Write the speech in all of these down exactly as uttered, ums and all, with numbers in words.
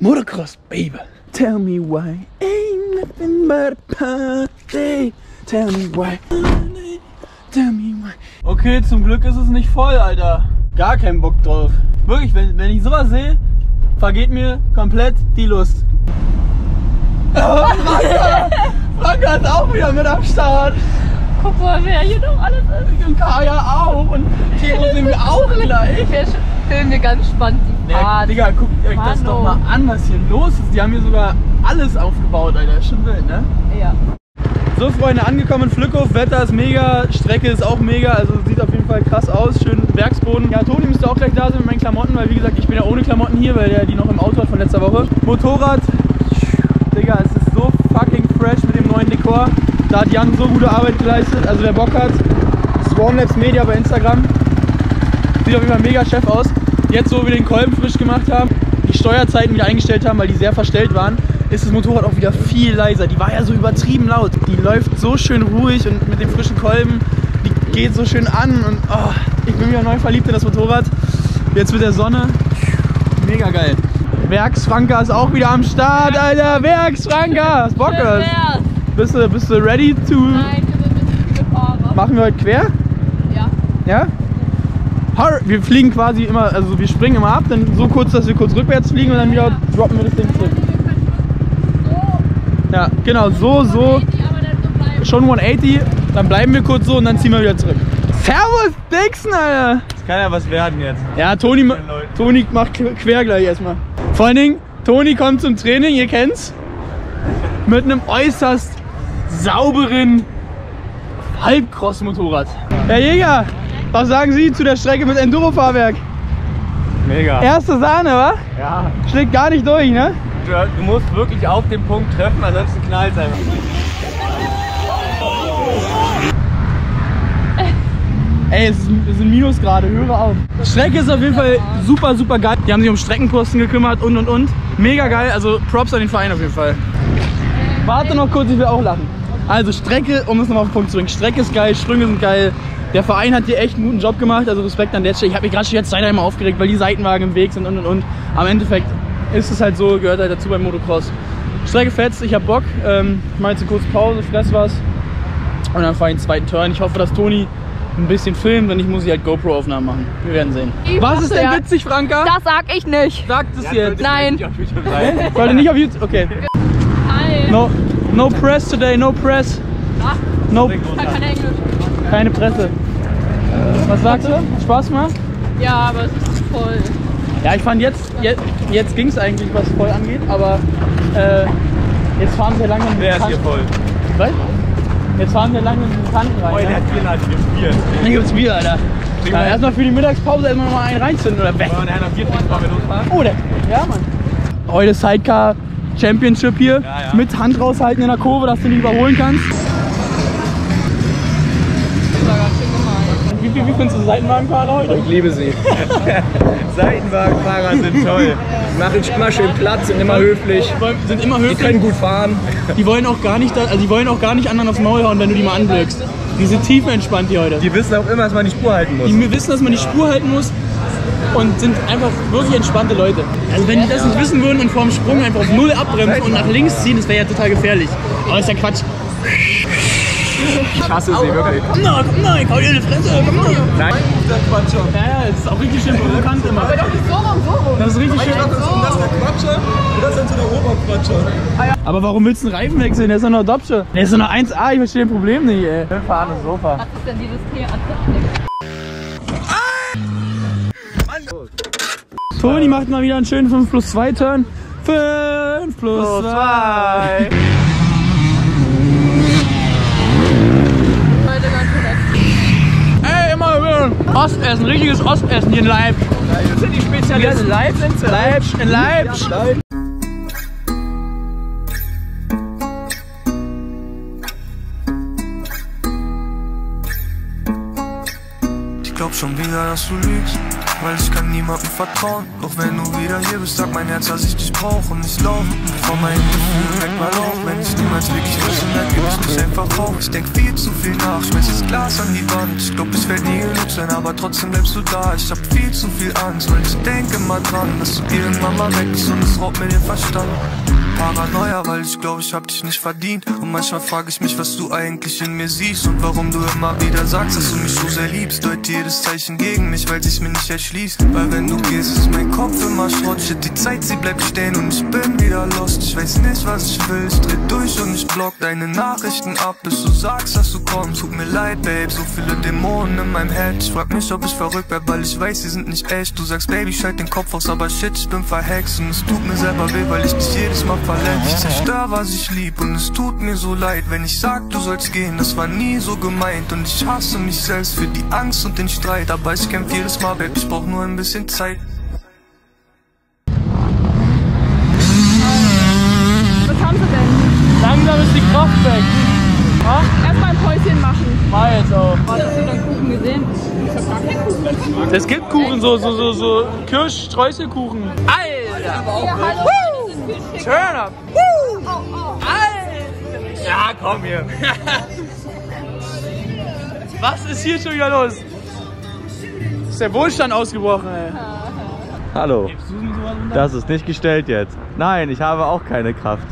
Motocross, baby. Tell me why ain't nothing but a party. Tell me why. Tell me why. Okay, zum Glück ist es nicht voll, Alter. Gar keinen Bock drauf. Wirklich, wenn, wenn ich sowas sehe, vergeht mir komplett die Lust. Oh, Franka! Franka ist auch wieder mit am Start. Guck mal, wer hier noch alles ist. Und Kaya auch. Und Theo sind wir auch gleich. Wir filmen mir ganz spannend die Fahrt. Nee, Digga, guckt euch das Mano. doch mal an, was hier los ist. Die haben hier sogar alles aufgebaut, Alter. Ist schon wild, ne? Ja. So, Freunde, angekommen in Flückhof. Wetter ist mega, Strecke ist auch mega. Also sieht auf jeden Fall krass aus. Schön Werksboden. Ja, Toni müsste auch gleich da sein mit meinen Klamotten, weil wie gesagt, ich bin ja ohne Klamotten hier, weil der die noch im Auto hat von letzter Woche. Motorrad. Digga, es ist so fucking fresh mit dem neuen Dekor. Da hat Jan so gute Arbeit geleistet. Also wer Bock hat, Swanlabs Media bei Instagram. Sieht auf jeden Fall mega Chef aus. Jetzt, wo wir den Kolben frisch gemacht haben, die Steuerzeiten wieder eingestellt haben, weil die sehr verstellt waren, ist das Motorrad auch wieder viel leiser. Die war ja so übertrieben laut. Die läuft so schön ruhig und mit dem frischen Kolben, die geht so schön an. Und oh, ich bin wieder neu verliebt in das Motorrad. Jetzt mit der Sonne. Mega geil. Werksfranka ist auch wieder am Start, Alter. Werksfranka! Hast Bock, was? Bist du, bist du ready to... Nein, wir sind ein bisschen Fahrer. Machen wir heute quer? Ja. Ja? Wir fliegen quasi immer, also wir springen immer ab, dann so kurz, dass wir kurz rückwärts fliegen und dann wieder droppen wir das Ding zurück. Ja, genau, so, so. Schon hundertachtzig, dann bleiben wir kurz so und dann ziehen wir wieder zurück. Servus, Dixon, Alter! Das kann ja was werden jetzt. Ja, Toni, Toni macht quer gleich erstmal. Vor allen Dingen, Toni kommt zum Training, ihr kennt's. Mit einem äußerst sauberen Halbcross-Motorrad. Herr Jäger, was sagen Sie zu der Strecke mit Enduro-Fahrwerk? Mega. Erste Sahne, wa? Ja. Schlägt gar nicht durch, ne? Du, du musst wirklich auf den Punkt treffen, ansonsten knallt es einfach. Ey, es sind Minusgrade, höre auf. Die Strecke ist auf jeden Fall super, super geil. Die haben sich um Streckenposten gekümmert und und und. Mega geil, also Props an den Verein auf jeden Fall. Warte noch kurz, ich will auch lachen. Also Strecke, um es nochmal auf den Punkt zu bringen. Strecke ist geil, Sprünge sind geil. Der Verein hat hier echt einen guten Job gemacht, also Respekt an der Stelle. Ich habe mich gerade schon jetzt zweimal aufgeregt, weil die Seitenwagen im Weg sind und und und. Am Endeffekt ist es halt so, gehört halt dazu beim Motocross. Strecke fetzt, ich hab Bock. Ähm, ich mache jetzt eine kurze Pause, fress was. Und dann fahre ich den zweiten Turn. Ich hoffe, dass Toni ein bisschen filmt, wenn nicht, muss ich halt GoPro-Aufnahmen machen. Wir werden sehen. Ich Was ist denn ja. witzig, Franka? Das sag ich nicht. Sagt es Ja, jetzt. Nein. Sollte nicht auf YouTube. Okay. Nein. No, no press today, no press. Ach, No, ich kann kein Englisch. keine Presse. Was sagst du? Spaß gemacht? Ja, aber es ist zu voll. Ja, ich fand jetzt, jetzt, jetzt ging es eigentlich, was voll angeht, aber äh, jetzt fahren wir langsam in Wer den ist hier Kanten. voll? Was? Jetzt fahren wir langsam in den Kanten rein. Oh, der ne? hat viereinhaltiges Bier. Hier gibt's Bier, Alter. Ja, erstmal für die Mittagspause erstmal noch mal einen reinzünden oder weg. Wollen wir nachher noch Bier trinken, bevor wir losfahren? Oh, der. Ja, Mann. Heute Sidecar Championship hier. Ja, ja. Mit Hand raushalten in der Kurve, dass du nicht überholen kannst. Wie, wie, wie findest du Seitenwagenfahrer heute? Ich liebe sie. Seitenwagenfahrer sind toll. Die machen immer schön Platz, sind immer höflich. Die wollen- sind immer Die höflich. können gut fahren. Die wollen auch gar nicht, da, also die wollen auch gar nicht anderen aufs Maul hauen, wenn du die mal anblickst. Die sind tiefenentspannt hier heute. Die wissen auch immer, dass man die Spur halten muss. Die wissen, dass man die Spur halten muss und sind einfach wirklich entspannte Leute. Also wenn die das nicht wissen würden und vor dem Sprung einfach auf Null abbremsen und nach links ziehen, das wäre ja total gefährlich. Aber das ist ja Quatsch. Ich hasse sie wirklich. Komm na, komm na, ich hau dir eine Fresse, komm na. Nein. Ja, ja, das ist auch richtig schön provokant immer. Aber doch nicht so rum, so rum. Das ist richtig schön. Das ist der Quatscher und das ist so der Oberquatscher. Aber warum willst du einen Reifen wechseln? Der ist doch noch Dopsche. Der ist doch noch eins A, ich verstehe das Problem nicht, ey. Wir fahren das Sofa. Was ist denn dieses Theater? Toni macht mal wieder einen schönen fünf plus zwei Turn. fünf plus zwei. Ey, immer wieder Ostessen, richtiges Ostessen hier in Leib. Das sind die Spezialisten. Live sind sie. Leibsch, in Leibsch. Ich glaub schon wieder, dass du lügst. weil ich kann niemandem vertrauen. Doch wenn du wieder hier bist, sagt mein Herz, dass ich dich brauch und nicht lauf. Bevor mein Gefühl weg mal auf, wenn ich niemals wirklich wissen, dann geb ich mich einfach auf. Ich denk viel zu viel nach, schmeiß das Glas an die Wand. Ich glaub, es wird nie genug sein, aber trotzdem bleibst du da. Ich hab viel zu viel Angst, weil ich denke mal dran, dass du irgendwann mal weg bist und es raubt mir den Verstand. Paranoia, weil ich glaube, ich hab dich nicht verdient. Und manchmal frage ich mich, was du eigentlich in mir siehst und warum du immer wieder sagst, dass du mich so sehr liebst. Deut jedes Zeichen gegen mich, weil sich's mir nicht erschließt. Weil wenn du gehst, ist mein Kopf immer Schrott. Shit, die Zeit, sie bleibt stehen und ich bin wieder lost. Ich weiß nicht, was ich will, ich dreh durch und ich block deine Nachrichten ab, bis du sagst, dass du kommst. Tut mir leid, Babe, so viele Dämonen in meinem Head. Ich frag mich, ob ich verrückt werd, weil ich weiß, sie sind nicht echt. Du sagst, Baby, schalt den Kopf aus, aber shit, ich bin verhext. Und es tut mir selber weh, weil ich dich jedes Mal verletzt. Ich zerstör, was ich lieb und es tut mir so leid, wenn ich sag, du sollst gehen, das war nie so gemeint. Und ich hasse mich selbst für die Angst und den Streit, aber ich kämpf jedes Mal, Babe, ich brauch nur ein bisschen Zeit. Was haben sie denn? Langsam ist die Kraft weg. Ha? Erstmal ein Päuschen machen. War jetzt auch. Hast du den Kuchen gesehen? Ich hab gar keinen Kuchen. Es gibt Kuchen, so, so, so, so Kirsch-Streuselkuchen. Alter! Ja, hallo. Turn up! Woo! Alter! Ja, komm hier. Was ist hier schon wieder los? Ist der Wohlstand ausgebrochen, ey. Hallo. Das ist nicht gestellt jetzt. Nein, ich habe auch keine Kraft.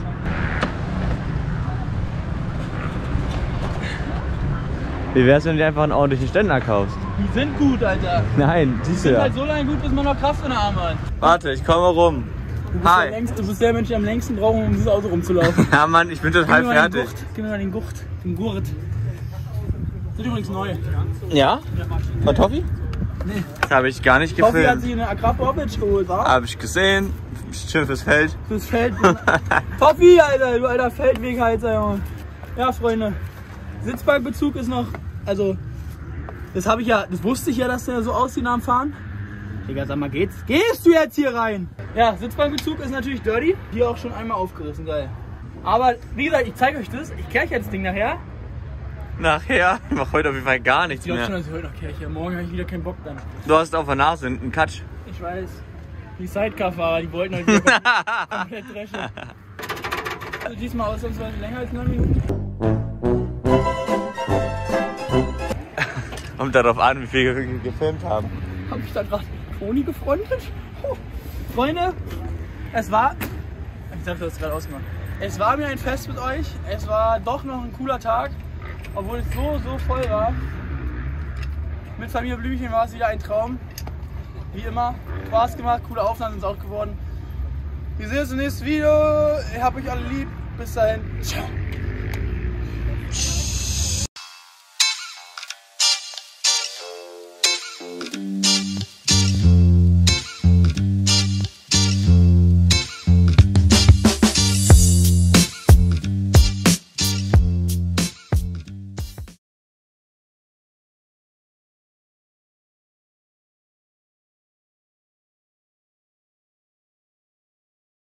Wie wär's, wenn du dir einfach einen ordentlichen Ständer kaufst? Die sind gut, Alter. Nein, Die siehst du sind ja. halt so lange gut, bis man noch Kraft in der Arme hat. Warte, ich komme rum. Du bist, der, Hi. längst, du bist der Mensch, der am längsten braucht, um dieses Auto rumzulaufen. Ja, Mann, ich bin total Gib mir mal den fertig. Gurt. Gib mir mal den Gurt. Den Gurt. Sind übrigens neu. Ja? Von Toffi? Nee. Das habe ich gar nicht Toffi hat gefilmt. sich eine Akrapovic geholt, wa? Habe ich gesehen. Schön fürs Feld. Fürs Feld. Toffi, Alter, du alter Feldwegheizer, Junge. Ja, Freunde. Sitzbankbezug ist noch, also, das habe ich ja, das wusste ich ja, dass der so aussieht nach dem Fahren. Digga, sag mal, geht's? Gehst du jetzt hier rein? Ja, Sitzbankbezug ist natürlich dirty. Hier auch schon einmal aufgerissen, geil. Aber, wie gesagt, ich zeige euch das. Ich kehre euch das Ding nachher. Nachher? Ich mach heute auf jeden Fall gar nichts Ich glaube schon, mehr. dass ich heute noch Kirche. Morgen habe ich wieder keinen Bock dann. Du hast auf der Nase einen Katsch. Ich weiß. Die Sidecar-Fahrer, die wollten heute wieder komplett dreschen. Also diesmal ausnahmsweise länger als neun Minuten. Kommt darauf an, wie viel wir gefilmt haben. Habe ich da gerade Toni gefrontet? Oh. Freunde, es war... Ich dachte, das gerade ausgemacht. Es war mir ein Fest mit euch. Es war doch noch ein cooler Tag. Obwohl es so, so voll war. Mit Familie Blümchen war es wieder ein Traum. Wie immer. Spaß gemacht, coole Aufnahmen sind es auch geworden. Wir sehen uns im nächsten Video. Ich hab euch alle lieb. Bis dahin. Ciao.